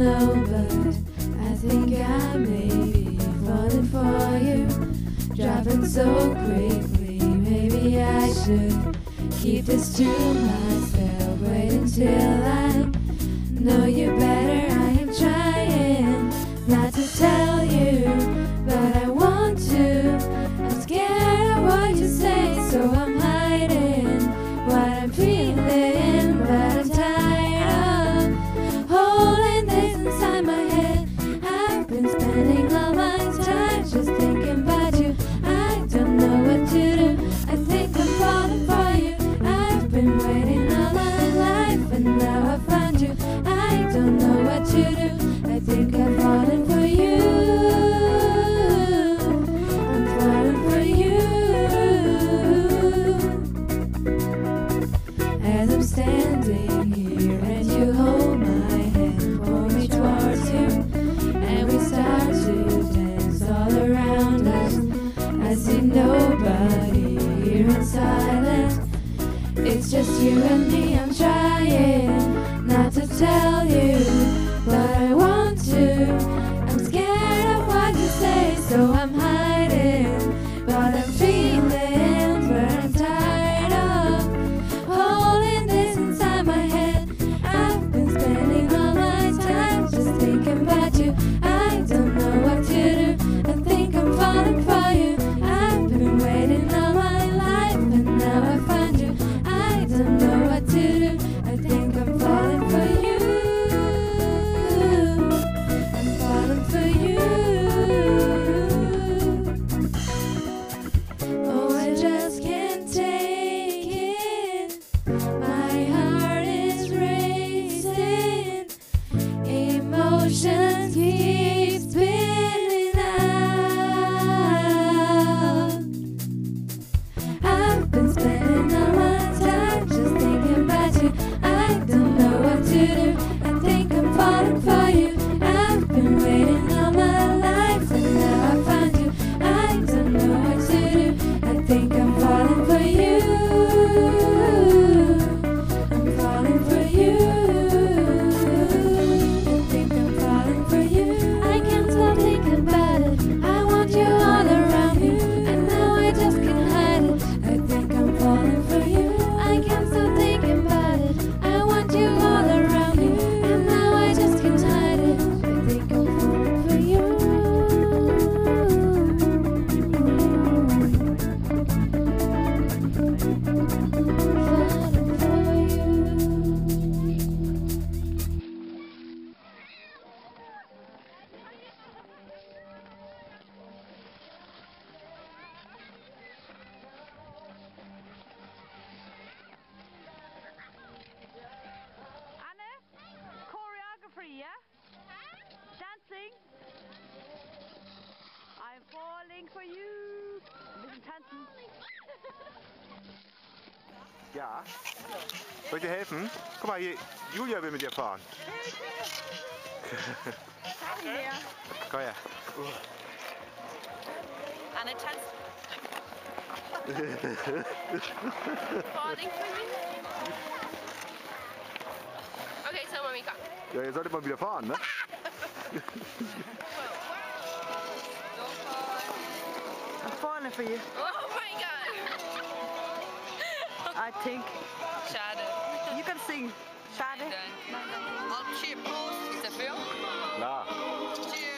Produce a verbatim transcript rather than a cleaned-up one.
know, but I think I may be falling for you. Dropping so quickly, maybe I should keep this to myself. Wait until I know you better. I am trying not to tell you, but I want to. I'm scared of what you say, so I'm hiding what I'm feeling. But I'm tired of holding this inside my head. I've been spending all my time just thinking about you. I don't know what to do. I think I'm falling for you. I've been waiting all my life, and now I found you. I don't know what to do. I think I'm falling for you. I'm falling for you. As I'm standing here and you hold my hand, pull me towards you, and we start to dance all around us. I see nobody here in silence. It's just you and me. I'm trying not to tell you, but I want to. I'm scared of what you say, so I'm hiding what I'm feeling. But I'm tired of holding this inside my head. I've been spending all my time just thinking about you. I don't know what to do. I think I'm falling for you. I've been waiting all my life, and now I find you. I don't know what to do. I think I'm falling for you. I'm falling for you. Oh, I just can't take it. My heart is racing. Emotions keep spinning out. I've been spending all my time just thinking about you. I don't know what to do. I think I'm falling for you. I've been waiting all my life, and now I found you. I don't know what to do. I think I'm falling for you. I'm falling for you. I think I'm falling for you. I can't stop thinking about it. I want you all around me, and now I just can't hide it. I think I'm falling for you. I can't stop thinking about it. I want you all around me, and now I just can't hide it. I think I'm falling for you. Falling for you. Anne, choreography, yeah? Dancing. I'm falling for you. Ein bisschen tanzen. Ja. Soll ich dir helfen? Guck mal, hier, Julia will mit dir fahren. Fahren wir. Komm her. Anne tanzt. Falling for you. Okay, so Mamika. Ja, ihr solltet mal wieder fahren, ne? I'm falling for you. Oh my god! I think. Schade. You can sing. Schade. Op chip. Is dat veel? Klar. Cheers.